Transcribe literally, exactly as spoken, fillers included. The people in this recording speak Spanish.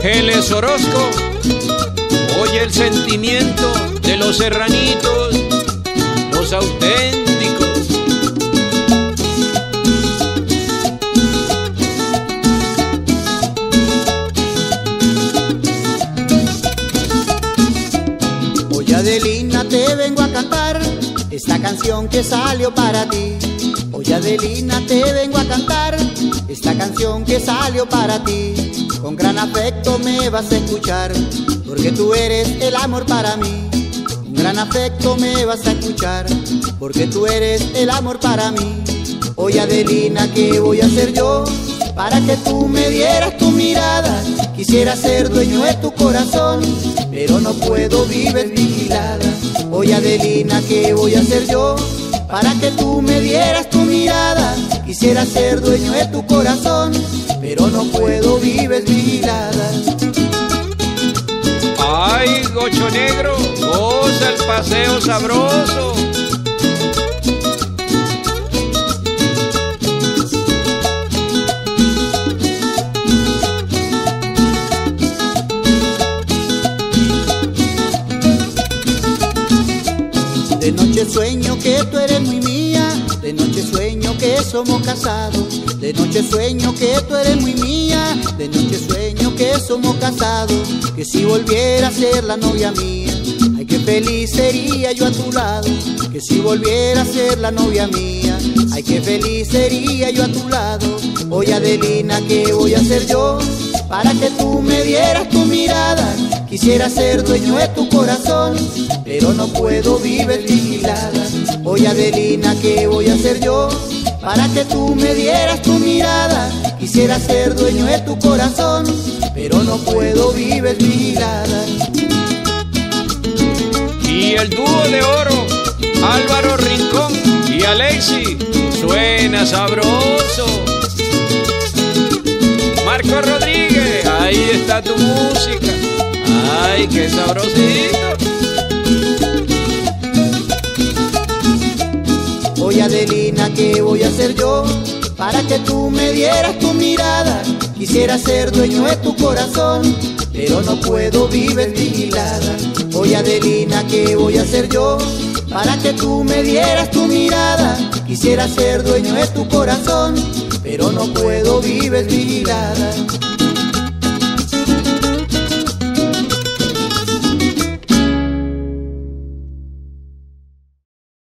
Geles Orozco, oye el sentimiento de los serranitos, los auténticos. Oye Adelina, te vengo a cantar esta canción que salió para ti. Oye Adelina, te vengo a cantar esta canción que salió para ti. Con gran afecto me vas a escuchar, porque tú eres el amor para mí. Con gran afecto me vas a escuchar, porque tú eres el amor para mí. Oye Adelina, ¿qué voy a hacer yo para que tú me dieras tu mirada? Quisiera ser dueño de tu corazón, pero no puedo, vives vigilada. Oye Adelina, ¿qué voy a hacer yo para que tú me dieras tu mirada? Quisiera ser dueño de tu corazón, pero no puedo, vives vigilada. Ay, Gocho Negro, goza el paseo sabroso. De noche sueño que tú eres muy mía, de noche sueño que somos casados. De noche sueño que tú eres muy mía, de noche sueño que somos casados. Que si volviera a ser la novia mía, ay qué feliz sería yo a tu lado. Que si volviera a ser la novia mía, ay qué feliz sería yo a tu lado. Oye Adelina, ¿qué voy a hacer yo para que tú me dieras tu mirada? Quisiera ser dueño de tu corazón, pero no puedo, vives vigilada. Oye Adelina, ¿qué voy a hacer yo para que tú me dieras tu mirada? Quisiera ser dueño de tu corazón, pero no puedo, vives vigilada. Y el dúo de oro, Álvaro Rincón y Alexi, suena sabroso. Marco Rodríguez, ahí está tu música. Ay, qué sabrosito. Oye Adelina, ¿qué voy a hacer yo para que tú me dieras tu mirada? Quisiera ser dueño de tu corazón, pero no puedo, vives vigilada. Oye Adelina, ¿qué voy a hacer yo para que tú me dieras tu mirada? Quisiera ser dueño de tu corazón, pero no puedo, vives vigilada.